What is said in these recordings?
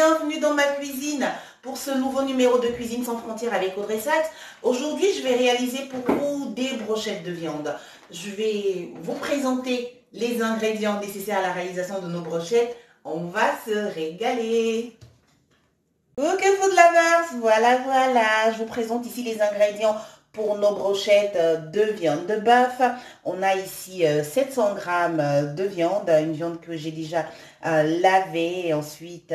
bienvenue dans ma cuisine pour ce nouveau numéro de Cuisine sans frontières avec Audrey Sachs. Aujourd'hui, je vais réaliser pour vous des brochettes de viande. Je vais vous présenter les ingrédients nécessaires à la réalisation de nos brochettes. On va se régaler. Ok, food lovers, voilà, je vous présente ici les ingrédients pour nos brochettes de viande de bœuf. On a ici 700 g de viande, une viande que j'ai déjà lavée. Et ensuite,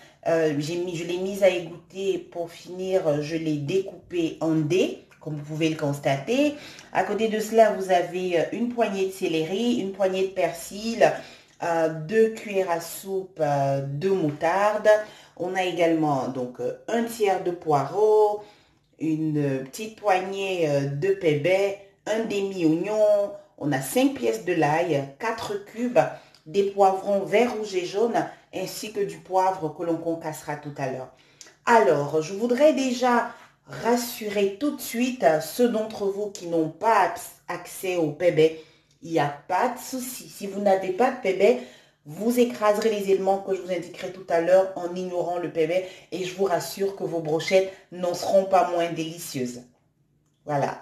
je l'ai mise à égoutter. Pour finir, je l'ai découpée en dés, comme vous pouvez le constater. À côté de cela, vous avez une poignée de céleri, une poignée de persil, 2 cuillères à soupe de moutarde. On a également donc un tiers de poireau, une petite poignée de pébé, un demi-oignon, on a 5 pièces de l'ail, 4 cubes, des poivrons verts, rouges et jaunes, ainsi que du poivre que l'on concassera tout à l'heure. Alors, je voudrais déjà rassurer tout de suite ceux d'entre vous qui n'ont pas accès au pébé. Il n'y a pas de souci. Si vous n'avez pas de pébé, vous écraserez les éléments que je vous indiquerai tout à l'heure en ignorant le pébé et je vous rassure que vos brochettes n'en seront pas moins délicieuses. Voilà.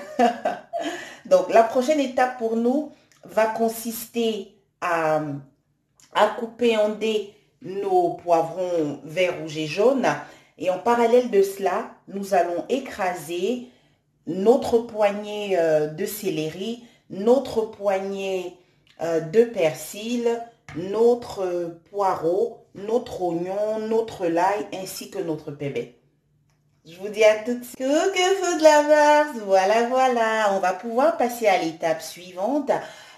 Donc, la prochaine étape pour nous va consister à couper en dés nos poivrons verts, rouges et jaunes. Et en parallèle de cela, nous allons écraser notre poignée de céleri, notre poignée de persil, notre poireau, notre oignon, notre l'ail ainsi que notre pébé. Je vous dis à tout de suite. Coucou food lovers, voilà, on va pouvoir passer à l'étape suivante.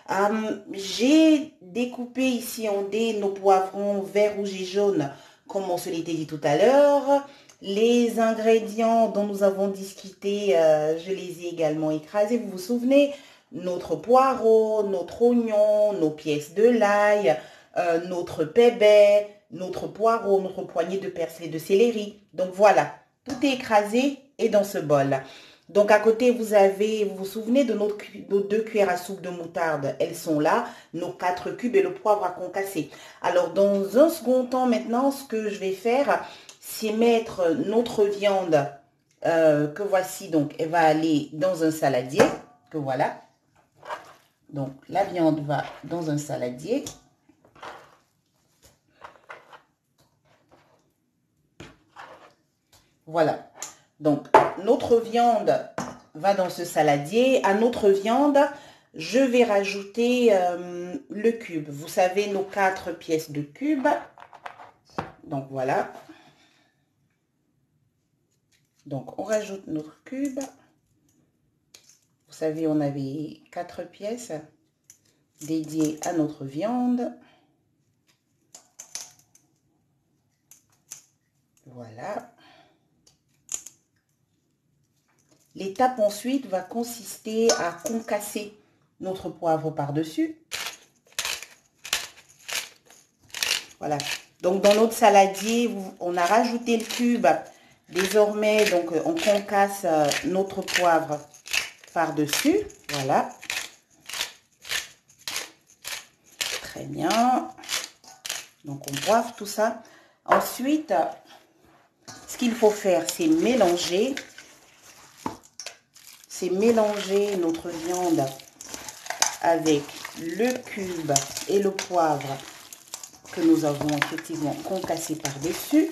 J'ai découpé ici en dés nos poivrons verts, rouges et jaunes comme on se l'était dit tout à l'heure. Les ingrédients dont nous avons discuté, je les ai également écrasés, vous vous souvenez? Notre poireau, notre oignon, nos pièces de l'ail, notre pébé, notre poireau, notre poignée de persil et de céleri. Donc voilà, tout est écrasé et dans ce bol. Donc à côté, vous vous souvenez de nos 2 cuillères à soupe de moutarde, elles sont là, nos 4 cubes et le poivre à concasser. Alors dans un second temps maintenant, ce que je vais faire, c'est mettre notre viande que voici, donc elle va aller dans un saladier, que voilà. Donc, la viande va dans un saladier. Voilà. Donc, notre viande va dans ce saladier. À notre viande, je vais rajouter le cube. Vous savez, nos 4 pièces de cube. Donc, voilà. Donc, on rajoute notre cube. Vous savez, on avait 4 pièces dédiées à notre viande. Voilà. L'étape ensuite va consister à concasser notre poivre par-dessus. Voilà. Donc, dans notre saladier, on a rajouté le cube. Désormais, donc, on concasse notre poivre par-dessus. Voilà. Très bien. Donc, on poivre tout ça. Ensuite, ce qu'il faut faire, c'est mélanger. C'est mélanger notre viande avec le cube et le poivre que nous avons effectivement concassé par-dessus.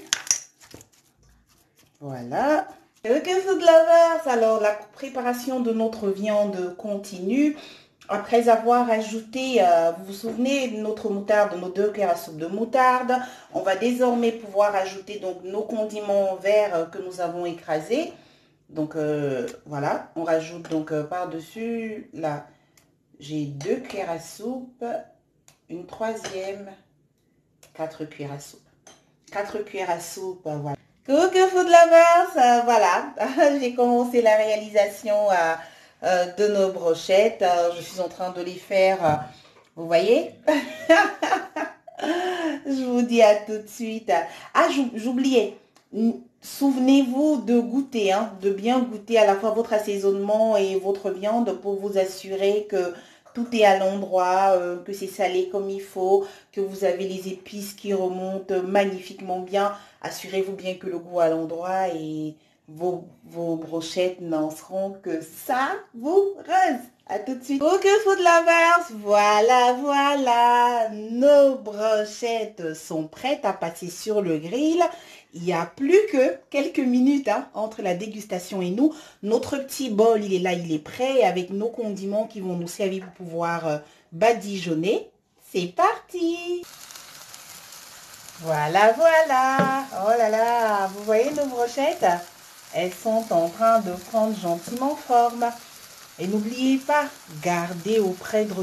Voilà. Ok food lovers, alors la préparation de notre viande continue. Après avoir ajouté, vous vous souvenez, notre moutarde, nos 2 cuillères à soupe de moutarde, on va désormais pouvoir ajouter donc nos condiments verts que nous avons écrasés. Donc voilà, on rajoute donc par-dessus, là, j'ai 2 cuillères à soupe, une 3e, 4 cuillères à soupe. 4 cuillères à soupe, voilà. Coucou food lovers, voilà, j'ai commencé la réalisation de nos brochettes. Je suis en train de les faire, vous voyez. Je vous dis à tout de suite. Ah, j'oubliais. Souvenez-vous de goûter, hein, de bien goûter à la fois votre assaisonnement et votre viande pour vous assurer que tout est à l'endroit, que c'est salé comme il faut, que vous avez les épices qui remontent magnifiquement bien. Assurez-vous bien que le goût est à l'endroit et vos brochettes n'en seront que savoureuses. À tout de suite. Pour que food lovers, voilà, nos brochettes sont prêtes à passer sur le grill. Il n'y a plus que quelques minutes entre la dégustation et nous. Notre petit bol, il est là, il est prêt avec nos condiments qui vont nous servir pour pouvoir badigeonner. C'est parti! Voilà. Oh là là, vous voyez nos brochettes? Elles sont en train de prendre gentiment forme. Et n'oubliez pas, gardez auprès de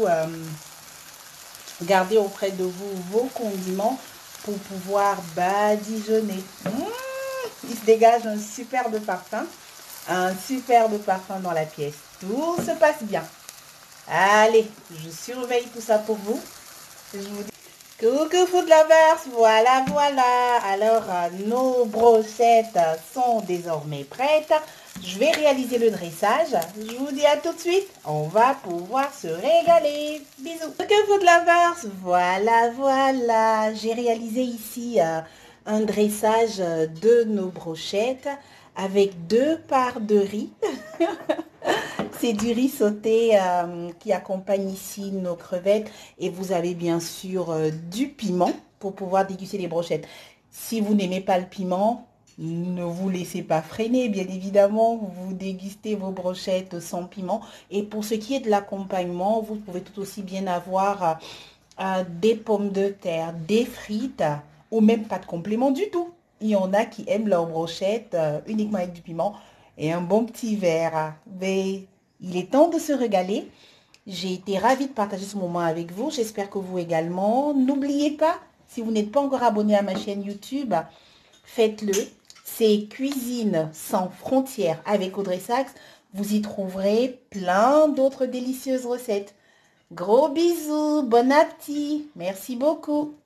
vous vos condiments pour pouvoir badigeonner. Il se dégage un superbe parfum dans la pièce. Tout se passe bien. Allez, je surveille tout ça pour vous. Je vous dis coucou food lovers, voilà. Alors, nos brochettes sont désormais prêtes. Je vais réaliser le dressage. Je vous dis à tout de suite. On va pouvoir se régaler. Bisous. Coucou food lovers, voilà. J'ai réalisé ici un dressage de nos brochettes avec 2 parts de riz. C'est du riz sauté qui accompagne ici nos crevettes. Et vous avez bien sûr du piment pour pouvoir déguster les brochettes. Si vous n'aimez pas le piment, ne vous laissez pas freiner. Bien évidemment, vous dégustez vos brochettes sans piment. Et pour ce qui est de l'accompagnement, vous pouvez tout aussi bien avoir des pommes de terre, des frites ou même pas de complément du tout. Il y en a qui aiment leurs brochettes uniquement avec du piment et un bon petit verre. Mais il est temps de se régaler. J'ai été ravie de partager ce moment avec vous. J'espère que vous également. N'oubliez pas, si vous n'êtes pas encore abonné à ma chaîne YouTube, faites-le. C'est Cuisine sans frontières avec Audrey Sax. Vous y trouverez plein d'autres délicieuses recettes. Gros bisous, bon appétit. Merci beaucoup.